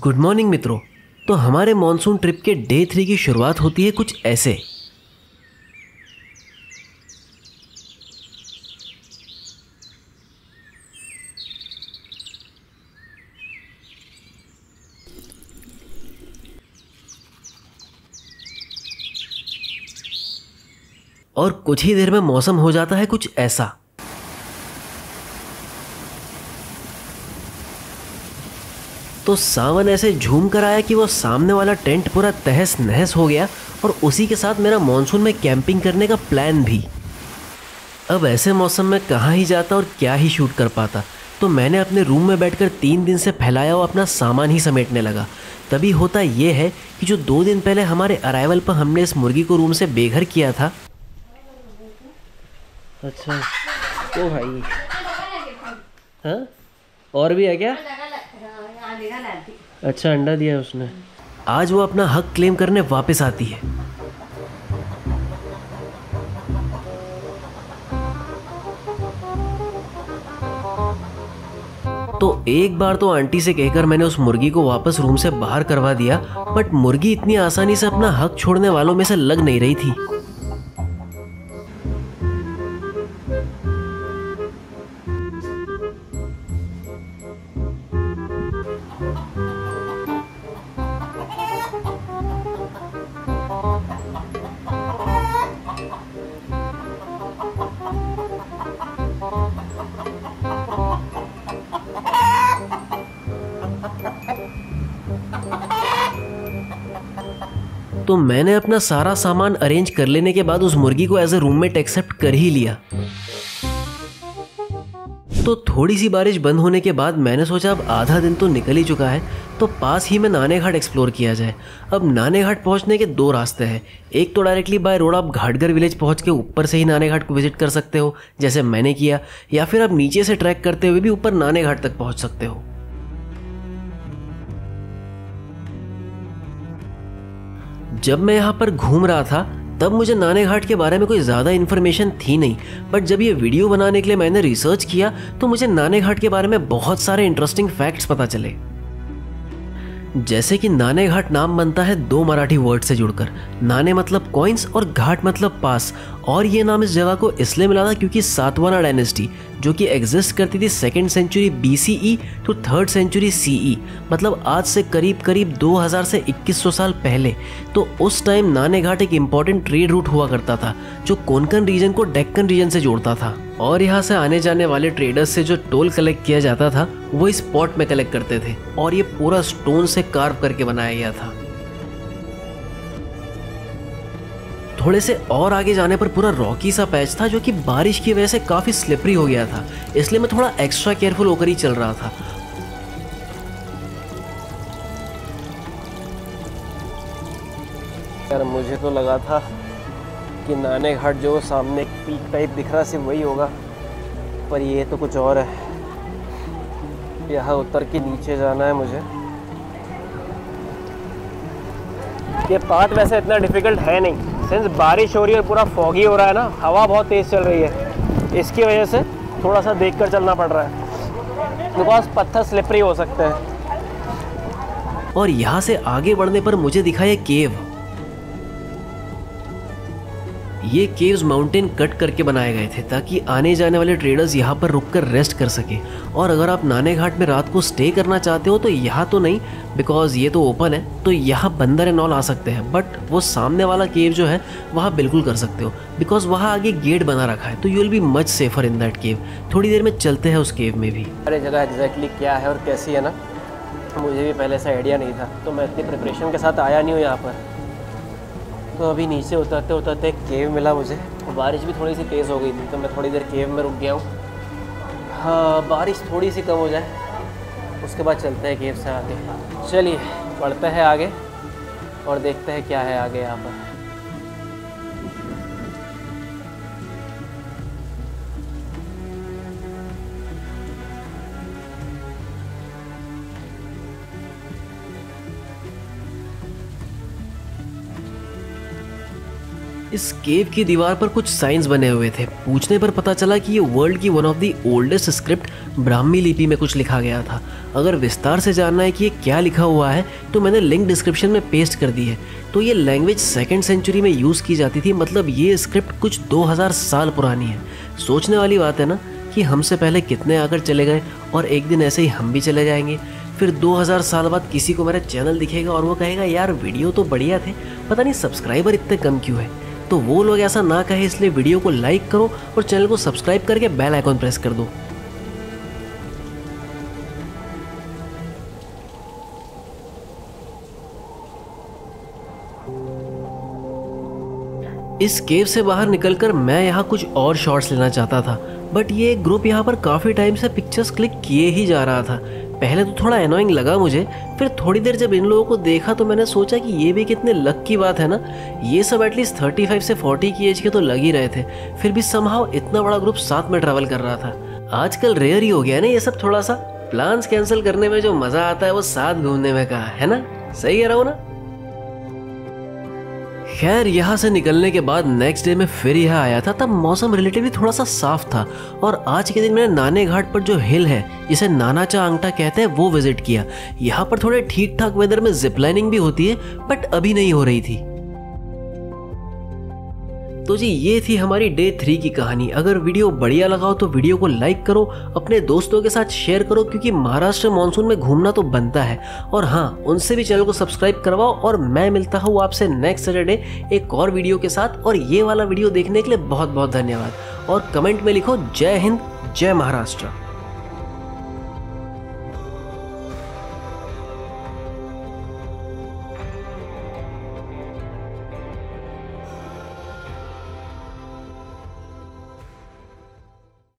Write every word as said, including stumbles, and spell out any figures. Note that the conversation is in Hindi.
गुड मॉर्निंग मित्रों। तो हमारे मॉनसून ट्रिप के डे थ्री की शुरुआत होती है कुछ ऐसे। और कुछ ही देर में मौसम हो जाता है कुछ ऐसा। तो सावन ऐसे झूम कर आया कि वो सामने वाला टेंट पूरा तहस नहस हो गया और उसी के साथ मेरा मॉनसून में कैंपिंग करने का प्लान भी। अब ऐसे मौसम में कहाँ ही जाता और क्या ही शूट कर पाता, तो मैंने अपने रूम में बैठकर तीन दिन से फैलाया हुआ अपना सामान ही समेटने लगा। तभी होता ये है कि जो दो दिन पहले हमारे अराइवल पर हमने इस मुर्गी को रूम से बेघर किया था। अच्छा तो भाई हाँ और भी है क्या? अच्छा अंडा दिया उसने। आज वो अपना हक क्लेम करने वापस आती है। तो एक बार तो आंटी से कहकर मैंने उस मुर्गी को वापस रूम से बाहर करवा दिया, बट मुर्गी इतनी आसानी से अपना हक छोड़ने वालों में से लग नहीं रही थी। तो मैंने अपना सारा सामान अरेंज कर लेने के बाद उस मुर्गी को एज ए रूममेट एक्सेप्ट कर ही लिया। तो थोड़ी सी बारिश बंद होने के बाद मैंने सोचा अब आधा दिन तो निकल ही चुका है, तो पास ही में नाने घाट एक्सप्लोर किया जाए। अब नाने घाट पहुंचने के दो रास्ते हैं। एक तो डायरेक्टली बाय रोड आप घाटगर विलेज पहुंच के ऊपर से ही नाने घाट को विजिट कर सकते हो, जैसे मैंने किया, या फिर आप नीचे से ट्रैक करते हुए भी ऊपर नाने घाट तक पहुंच सकते हो। जब मैं यहाँ पर घूम रहा था तब मुझे नाने घाट के बारे में कोई ज़्यादा इन्फॉर्मेशन थी नहीं, बट जब ये वीडियो बनाने के लिए मैंने रिसर्च किया तो मुझे नाने घाट के बारे में बहुत सारे इंटरेस्टिंग फैक्ट्स पता चले। जैसे कि नाने घाट नाम बनता है दो मराठी वर्ड से जुड़कर। नाने मतलब कॉइन्स और घाट मतलब पास, और ये नाम इस जगह को इसलिए मिला था क्योंकि सातवाना डायनेस्टी जो कि एग्जिस्ट करती थी second century BCE to third century CE, मतलब आज से करीब करीब दो हज़ार से इक्कीस सौ साल पहले, तो उस टाइम नाने घाट एक इम्पॉर्टेंट ट्रेड रूट हुआ करता था जो कोंकण रीजन को डेक्कन रीजन से जोड़ता था। और यहाँ से आने जाने वाले ट्रेडर्स से जो टोल कलेक्ट किया जाता था वो इस पॉट में कलेक्ट करते थे, और ये पूरा स्टोन से कार्व करके बनाया गया था। थोड़े से और आगे जाने पर पूरा रॉकी सा पैच था जो कि बारिश की वजह से काफी स्लिपरी हो गया था, इसलिए मैं थोड़ा एक्स्ट्रा केयरफुल होकर ही चल रहा था। यार मुझे तो लगा था कि नाने घाट जो सामने एक पीक टाइप दिख रहा सिर्फ वही होगा, पर ये तो कुछ और है। यहाँ उतर के नीचे जाना है मुझे। ये पार्ट वैसे इतना डिफिकल्ट है नहीं, सिंस बारिश हो रही है, पूरा फॉगी हो रहा है ना, हवा बहुत तेज़ चल रही है, इसकी वजह से थोड़ा सा देख कर चलना पड़ रहा है, बिकॉज पत्थर स्लिपरी हो सकते हैं। और यहाँ से आगे बढ़ने पर मुझे दिखा ये केव। ये केव्स माउंटेन कट करके बनाए गए थे ताकि आने जाने वाले ट्रेडर्स यहाँ पर रुककर रेस्ट कर सके। और अगर आप नाने घाट में रात को स्टे करना चाहते हो तो यहाँ तो नहीं, बिकॉज ये तो ओपन है, तो यहाँ बंदर एंड ऑल आ सकते हैं, बट वो सामने वाला केव जो है वहाँ बिल्कुल कर सकते हो, बिकॉज वहाँ आगे गेट बना रखा है, तो you will be much safer in that cave. थोड़ी देर में चलते हैं उस केव में भी। अरे जगह एग्जैक्टली क्या है और कैसी है ना, मुझे भी पहले से आइडिया नहीं था, तो मैं इतनी प्रिपरेशन के साथ आया नहीं हूँ यहाँ पर। तो अभी नीचे उतरते उतरते एक केव मिला मुझे, बारिश भी थोड़ी सी तेज़ हो गई थी, तो मैं थोड़ी देर केव में रुक गया हूँ। हाँ बारिश थोड़ी सी कम हो जाए उसके बाद चलते हैं केव से आगे। चलिए बढ़ते हैं आगे और देखते हैं क्या है आगे यहाँ पर। इस केव की दीवार पर कुछ साइंस बने हुए थे। पूछने पर पता चला कि ये वर्ल्ड की one of the oldest script Brahmi लिपि में कुछ लिखा गया था। अगर विस्तार से जानना है कि ये क्या लिखा हुआ है तो मैंने लिंक डिस्क्रिप्शन में पेस्ट कर दी है। तो ये लैंग्वेज सेकेंड सेंचुरी में यूज़ की जाती थी, मतलब ये स्क्रिप्ट कुछ दो हज़ार साल पुरानी है। सोचने वाली बात है ना कि हमसे पहले कितने आकर चले गए और एक दिन ऐसे ही हम भी चले जाएंगे। फिर दो हज़ार साल बाद किसी को मेरा चैनल दिखेगा और वो कहेगा यार वीडियो तो बढ़िया थे, पता नहीं सब्सक्राइबर इतने कम क्यों है। तो वो लोग ऐसा ना कहे, इसलिए वीडियो को लाइक करो और चैनल को सब्सक्राइब करके बेल आइकॉन प्रेस कर दो। इस केव से बाहर निकलकर मैं यहाँ कुछ और शॉट्स लेना चाहता था, बट ये ग्रुप यहाँ पर काफ़ी टाइम से पिक्चर्स क्लिक किए ही जा रहा था। पहले तो थोड़ा एनोइंग लगा मुझे, फिर थोड़ी देर जब इन लोगों को देखा तो मैंने सोचा कि ये भी कितने लक की बात है ना। ये सब एटलीस्ट पैंतीस से चालीस की एज के तो लग ही रहे थे, फिर भी समहाउ इतना बड़ा ग्रुप साथ में ट्रैवल कर रहा था। आजकल रेयर ही हो गया ना ये सब। थोड़ा सा प्लान्स कैंसिल करने में जो मज़ा आता है वो साथ घूमने में कहा है ना। सही कह रहा हूँ ना। खैर यहाँ से निकलने के बाद नेक्स्ट डे में फिर यहाँ आया था। तब मौसम रिलेटिवली थोड़ा सा साफ था और आज के दिन मैंने नाने घाट पर जो हिल है जिसे नानाचा अंगटा कहते हैं वो विजिट किया। यहाँ पर थोड़े ठीक ठाक वेदर में जिप लाइनिंग भी होती है, बट अभी नहीं हो रही थी। तो जी ये थी हमारी डे थ्री की कहानी। अगर वीडियो बढ़िया लगा हो तो वीडियो को लाइक करो, अपने दोस्तों के साथ शेयर करो, क्योंकि महाराष्ट्र मानसून में घूमना तो बनता है। और हाँ, उनसे भी चैनल को सब्सक्राइब करवाओ। और मैं मिलता हूँ आपसे नेक्स्ट सैटरडे एक और वीडियो के साथ। और ये वाला वीडियो देखने के लिए बहुत बहुत धन्यवाद। और कमेंट में लिखो जय हिंद जय महाराष्ट्र।